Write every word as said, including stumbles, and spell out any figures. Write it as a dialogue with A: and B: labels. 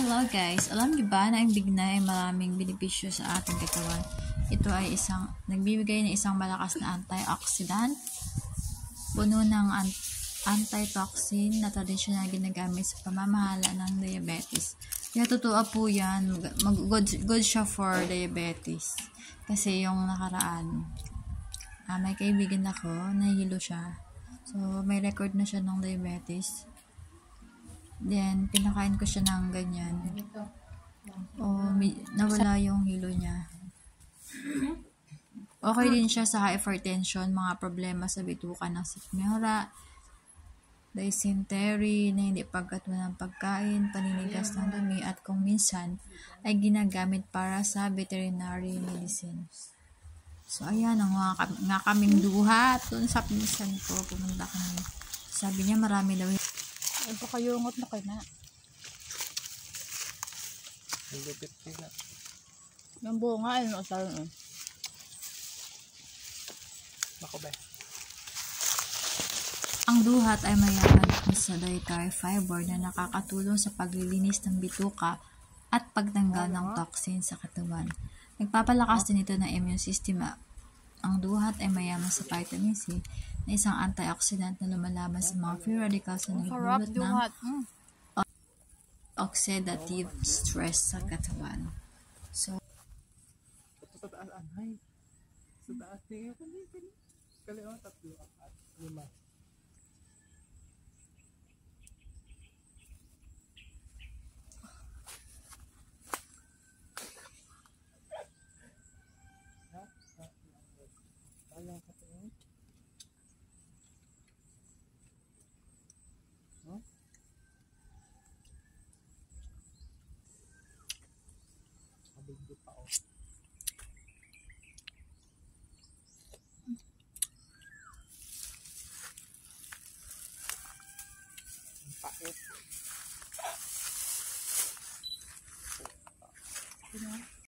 A: Hello guys, alam niyo ba na ang bigna ay maraming benepisyo sa ating katawan? Ito ay isang, nagbibigay ng isang malakas na antioxidant, puno ng an- antitoxin na tradisyonal ginagamit sa pamamahala ng diabetes. Kaya totoo po yan, mag, good, good siya for diabetes. Kasi yung nakaraan, ah, may kaibigan ako, nahilo siya. So, may record na siya ng diabetes. Then, pinakain ko siya ng ganyan. O, may, nawala yung hilo niya. Okay din siya sa hypertension, mga problema sa bituka ng sikmura, dysentery, na hindi pagkatuwa ng pagkain, paninigas ng dumi, at kung minsan ay ginagamit para sa veterinary medicine. So, ayan, ang nga, nga kaming duha. Doon sa pinsan ko, pumunta kami. Sabi niya, marami daw.
B: Ay, baka yungot na kayo na.
C: Ang lupit nila.
B: Yung bunga, ayun o sa'yo. Eh.
C: Ako ba?
A: Ang duhat ay mayaman sa dietary fiber na nakakatulong sa paglilinis ng bituka at pagtanggal ng toxin sa katawan. Nagpapalakas din ito ng immune system. Ang duhat ay mayaman sa vitamin C na isang antioxidant na lumalaban sa mga free radicals na nagdulot ng
B: Mm.
A: oxidative stress sa katawan. So,
C: Ito sa taas, anay. Sa taas niya. Kali, kali. Kali, oh, tatlo, apat, lima. Ha? Ha? Alam ka ito, eh? Huh? Mabigdo pa, oh. Ang pait.